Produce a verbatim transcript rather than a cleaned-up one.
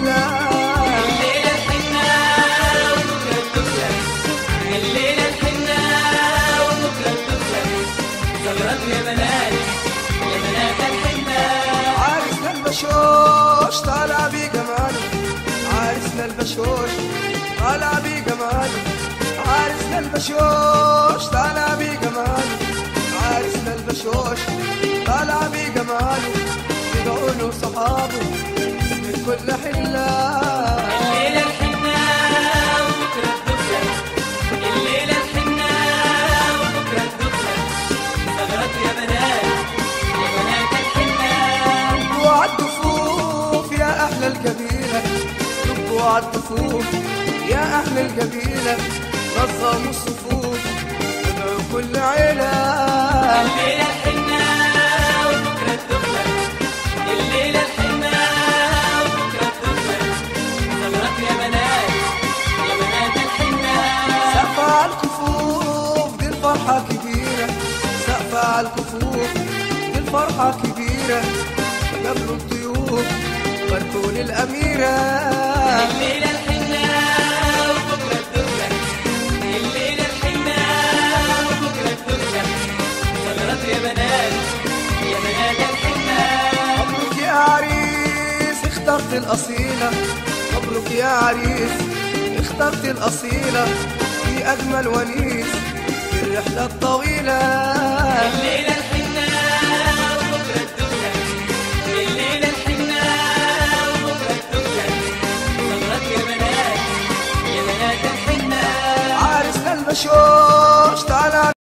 حلة. الليلة الحنة وبكرة الدخلة، الليلة الحنة وبكرة الدخلة، زغرت يا بنات يا بنات الحنة. عرسنا البشوش طالع بجماله، عرسنا البشوش طالع بجماله، عرسنا البشوش طالع بجماله، عرسنا البشوش طالع بجماله، يدعوا له صحابه من كل حلة. الليلة الحنة وبكرة الدخلة، الليلة الحنة وبكرة الدخلة، زغرت يا بنات يا بنات الحنة. ربوا عالدفوف يا أهل القبيلة، ربوا عالدفوف يا أهل القبيلة، نظموا الصفوف ودعوا كل عيلة. الليلة الحنة وبكرة الدخلة، الليلة الحنة وبكرة الدخلة، زغرت يا بنات يا بنات الحنة. سقف عالكفوف دي الفرحة كبيرة، سقف عالكفوف دي الفرحة كبيرة، قبلوا الضيوف باركوا للأميرة. الليلة الحنة وبكرة الدخلة، الليلة الحنة وبكرة الدخلة، زغرت يا بنات يا بنات الحنة. مبروك يا عريس اخترت الأصيلة، مبروك يا عريس اخترت الأصيلة، في أجمل ونيس في الرحلة الطويلة. الليلة الحنة وبكرة الدخلة، الليلة الحنة وبكرة الدخلة، زغرت يا بنات يا بنات الحنة. عرسنا البشوش طالع